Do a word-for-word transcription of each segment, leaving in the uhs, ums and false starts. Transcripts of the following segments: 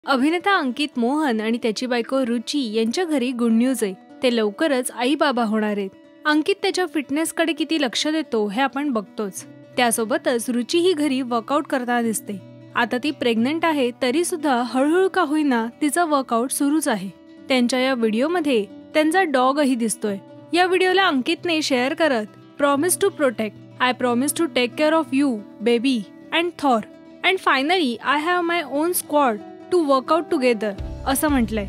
अभिनेता अंकित मोहन आणि त्याची बायको रुची यांच्या घरी गुड न्यूज आहे. ते लवकरच आई बाबा होणार आहेत. अंकित त्याच्या फिटनेसकडे किती लक्ष देतो हे आपण बघतोच. त्यासोबतच रुची ही घरी वर्कआउट करताना दिसते. आता ती प्रेग्नंट आहे तरी सुद्धा हळूहळू का होईना तिचा वर्कआउट सुरूच आहे. त्यांच्या या व्हिडिओमध्ये त्यांचा डॉगही दिसतोय. या व्हिडिओला अंकितने शेअर करत promise to protect, I promise to take care of you baby and Thor and finally I have my own squad to work out together असं म्हटलंय.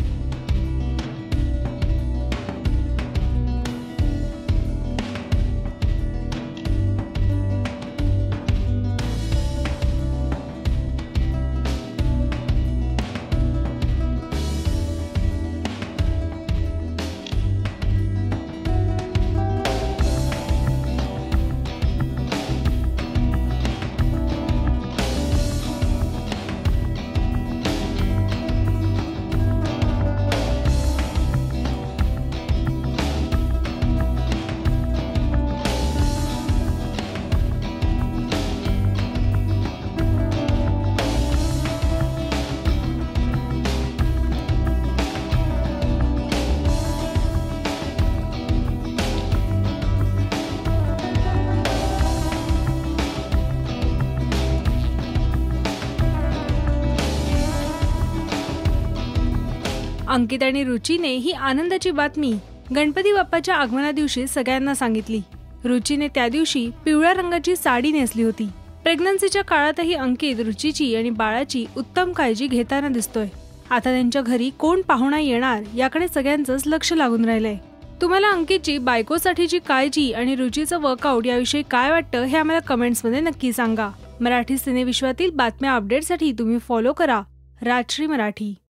अंकित आणि रुचीने ही आनंदाची बातमी गणपती बाप्पाच्या आगमना दिवशी सगळ्यांना सांगितली. रुचीने त्या दिवशी पिवळ्या रंगाची साडी नेसली होती. प्रेग्नन्सीच्या काळातही अंकित रुचीची आणि बाळाची उत्तम काळजी घेताना दिसतोय. आता त्यांच्या घरी कोण पाहुणा येणार याकडे सगळ्यांचंच लक्ष लागून राहिलंय. तुम्हाला अंकितची बायकोसाठीची काळजी आणि रुचीचं वर्कआउट याविषयी काय वाटतं हे आम्हाला कमेंट्समध्ये नक्की सांगा. मराठी सिनेविश्वातील बातम्या अपडेटसाठी तुम्ही फॉलो करा राजश्री मराठी.